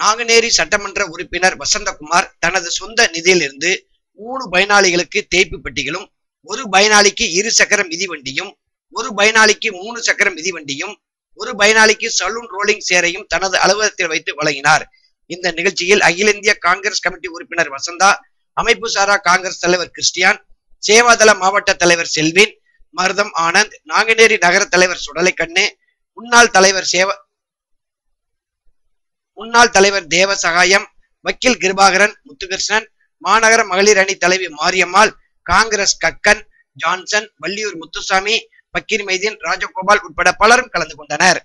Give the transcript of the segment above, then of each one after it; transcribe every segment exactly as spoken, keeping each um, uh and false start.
நாங்குநேரி சட்டமன்ற உறுப்பினர் வசந்தகுமார் தனது சொந்த நிதியிலிருந்து மூணு பயனாளிகளுக்கு தேய்ப்பு பெட்டிகளும், ஒரு பயனாளிக்கு இரு சக்கர மிதிவண்டியும், ஒரு பயனாளிக்கு மூணு சக்கர மிதிவண்டியும், ஒரு பயனாளிக்கு சலூன் ரோலிங் சேரையும் தனது அலுவலகத்தில் வைத்து வழங்கினார். இந்த நிகழ்ச்சியில் அகில இந்திய காங்கிரஸ் கமிட்டி உறுப்பினர் வசந்தா, அமைப்பு சாரா காங்கிரஸ் தலைவர் கிறிஸ்டியான், சேவாதள மாவட்ட தலைவர் செல்வின், மருதம் ஆனந்த், நாங்குநேரி நகர தலைவர் சுடலைக்கண்ணு, முன்னாள் தலைவர் சேவ முன்னாள் தலைவர் தேவ சகாயம், வக்கீல் கிருபாகரன், முத்துகிருஷ்ணன், மாநகர மகளிர் அணி தலைவி மாரியம்மாள், காங்கிரஸ் கக்கன், ஜான்சன், வள்ளியூர் முத்துசாமி, பக்கீர் மைதீன், ராஜகோபால் உட்பட பலரும் கலந்து கொண்டனர்.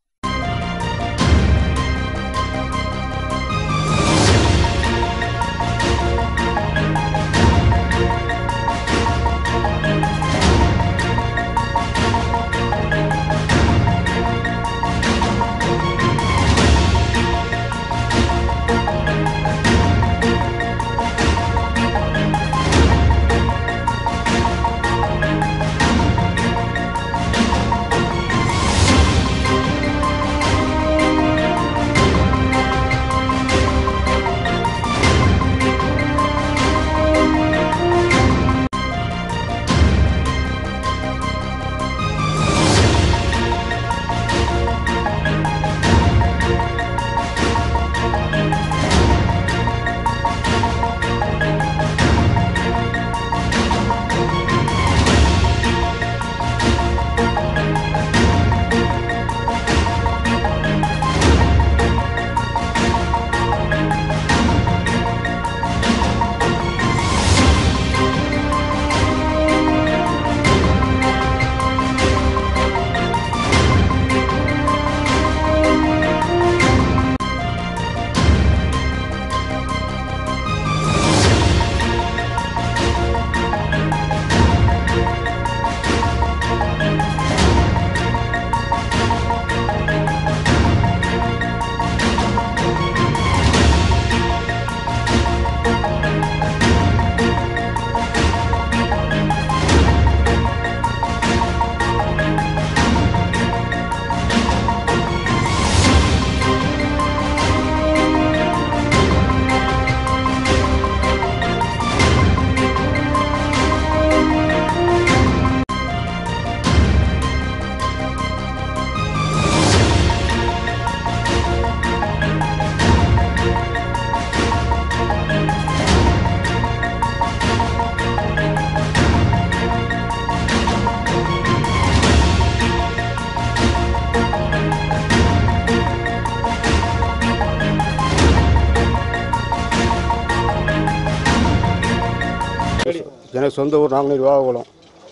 எனக்கு சொந்த ஊர் நாங்குநேரி வாககுளம்.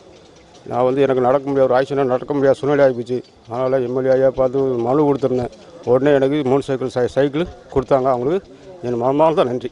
நான் வந்து எனக்கு நடக்க முடியாது, ஒரு ஆக்சிடென்ட் நடக்க முடியாத சூழ்நிலை ஆகிப்போச்சு. அதனால் எம்எல்ஏ பார்த்து மனு கொடுத்துருந்தேன். உடனே எனக்கு மூணு சைக்கிள் சை சைக்கிள் கொடுத்தாங்க. அவங்களுக்கு என் மனமார்ந்த நன்றி.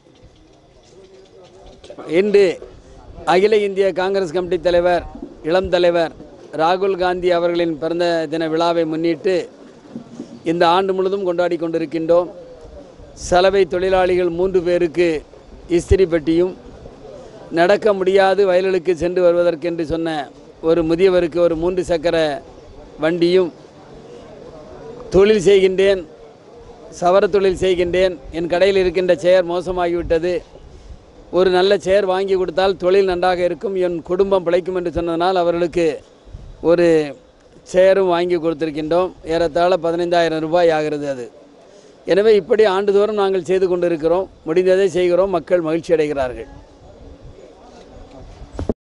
இன்று அகில இந்திய காங்கிரஸ் கமிட்டி தலைவர் இளம் தலைவர் ராகுல் காந்தி அவர்களின் பிறந்த தின விழாவை முன்னிட்டு இந்த ஆண்டு முழுவதும் கொண்டாடி கொண்டிருக்கின்றோம். சலவை தொழிலாளிகள் மூன்று பேருக்கு இஸ்திரி பெட்டியும், நடக்க முடியாது வயலுக்கு சென்று வருவதற்கென்று சொன்ன ஒரு முதியவருக்கு ஒரு மூன்று சக்கர வண்டியும், தொழில் செய்கின்றேன், சவர தொழில் செய்கின்றேன், என் கடையில் இருக்கின்ற சேர் மோசமாகிவிட்டது, ஒரு நல்ல சேர் வாங்கி கொடுத்தால் தொழில் நன்றாக இருக்கும், என் குடும்பம் பிழைக்கும் என்று சொன்னதனால் அவர்களுக்கு ஒரு சேரும் வாங்கி கொடுத்திருக்கின்றோம். ஏறத்தாழ பதினைந்தாயிரம் ரூபாய் ஆகிறது அது. எனவே இப்படி ஆண்டுதோறும் நாங்கள் செய்து கொண்டிருக்கிறோம். முடிந்ததை செய்கிறோம். மக்கள் மகிழ்ச்சி அடைகிறார்கள்.